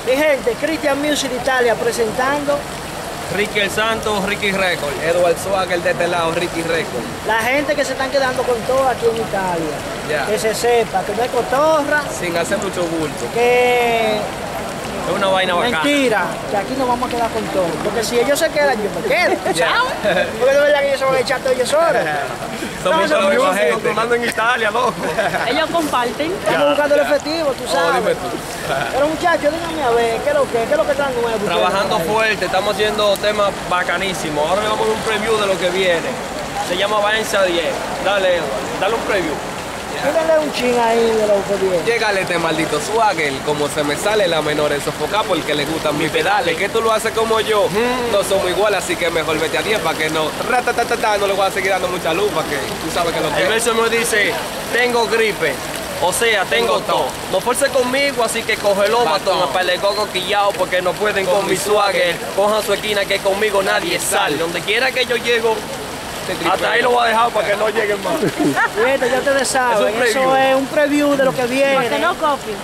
Mi gente, Christian Music de Italia presentando Ricky el Santo, Ricky Record. Edward Swagger de este lado, Ricky Record. la gente que se están quedando con todo aquí en Italia. Yeah. Que se sepa, que no hay cotorra, Sin hacer mucho bulto. que Es una vaina bacana. mentira, que aquí nos vamos a quedar con todo. Porque si ellos se quedan, yo me quedo. Yeah. ¿Sabes? Porque de verdad que ellos se van a echar todos ellos solos. Somos No, la misma gente. Controlando en Italia, loco. Ellos comparten. Estamos buscando el efectivo, tú sabes. Dime tú. Pero muchachos, díganme a ver, ¿qué es lo que están nuevo? ustedes Trabajando por ahí? fuerte, estamos haciendo temas bacanísimos. Ahora le vamos a dar un preview de lo que viene. Se llama Váyanse a 10. Dale, Edward, dale un preview. Tírenle un chin ahí de lo que viene. Llegale este maldito Swagger, como se me sale la menor en sofocar porque le gustan mis pedales. Que tú lo haces como yo, no somos iguales, así que mejor vete a 10 para que no, no le voy a seguir dando mucha luz para que tú sabes que lo que el verso me dice, tengo gripe, o sea, tengo todo. No fuerce conmigo, así que cógelo, matón, a par de coco quillao, porque no pueden con mi Swagger. Cojan su esquina que conmigo nadie sale. Donde quiera que yo llego, hasta ahí lo voy a dejar para que no lleguen más. Fíjate, ya ustedes saben, Es un preview. eso es un preview de lo que Para viene. que no copien.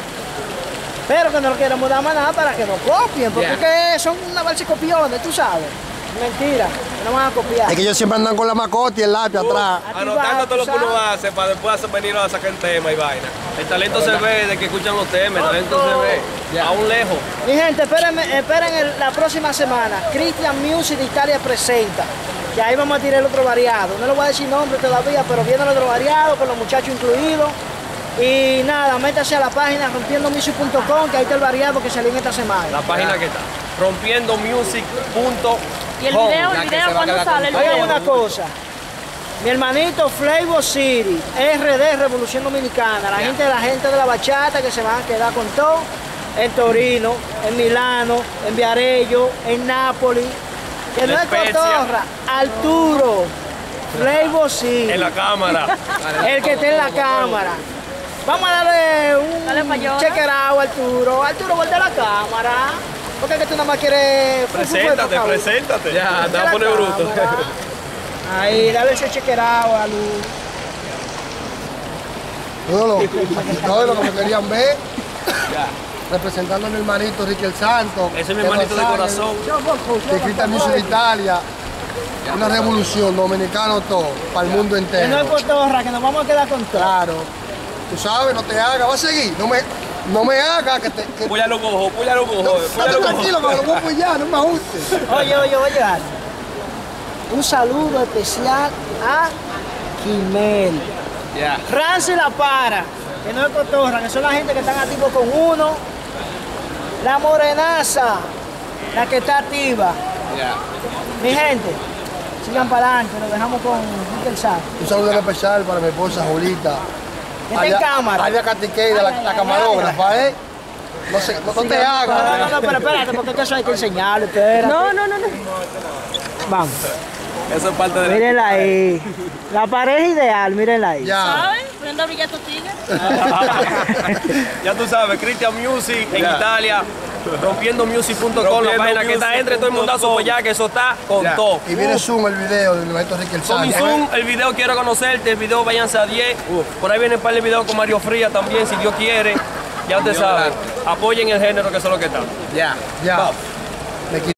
Pero que no queremos dar más nada para que no copien, porque Yeah. es que son una balsa de copiones, tú sabes. Mentira, que no van a copiar. Es que ellos siempre andan con la macota y el lápiz atrás. Anotando todo lo que uno hace para después venir a sacar tema y vaina. El talento se ve de que escuchan los temas, el talento se ve aún lejos. Mi gente, esperen la próxima semana. Christian Music de Italia presenta. Que ahí vamos a tirar el otro variado. No le voy a decir nombre todavía, pero viene el otro variado con los muchachos incluidos. Y nada, métase a la página rompiendomusic.com, que ahí está el variado que salió en esta semana. La página que está, rompiendomusic.com. Y el video cuando sale el Oigan video. una cosa. Mi hermanito Flavor City, RD Revolución Dominicana, la gente de la bachata que se van a quedar con todo, en Torino, en Milano, en Viarello, en Nápoles, que no La es Spezia. cotorra, Arturo, Flavor City, En la cámara. el que esté en la cámara. Vamos a darle Dale un payola. chequerado a Arturo. Arturo, voltea la cámara. Porque es que tú nada más quieres... Preséntate. Ya, te vas a poner bruto. Ahí, dale ese chequerado a Luz. Todo lo que me querían ver. Representando a mi hermanito Ricky el Santo. Ese es mi hermanito de corazón. De Christian Music de Italia. Una revolución, dominicano todo, para el mundo Que no entero. es cotorra, que nos vamos a quedar con todo. Claro. Tú sabes, no te hagas, va a seguir. No me hagas que te. Que, Púyalo cojo, púyalo cojo. no, estate tranquilo, que lo voy a apoyar, no me ajustes. Oye, Alex. Un saludo especial a Quimel. Ya. Rancy La Para, que no es cotorra, que son la gente que están activos con uno. La Morenaza, la que está activa. Ya. Mi gente, sigan para adelante, nos dejamos con Ricky Santo. Un saludo especial para mi esposa Julita. Que está en cámara. Alia Catiqueira, la camarógrafa, ¿eh? No sé, no te hagas. No, pero espérate, porque es que eso hay que enseñarlo, espérate. No. Vamos. Eso es parte de la... Mírenla ahí. La pareja ideal, mírenla ahí. Ya. ¿Sabes? Poniendo a brillar tu tigre. Ya tú sabes, Christian Music en Italia, rompiendomusic.com, la página que está entre todo el mundazo, pues ya que eso está con Ya. todo. Y viene Zoom el video del nuestro Ricky el Con mi Santo. Zoom, el video Quiero Conocerte, el video Váyanse a 10. Por ahí viene un par de videos con Mario Fría también, si Dios quiere. Ya usted sabe, apoyen el género que eso es lo que está. Ya.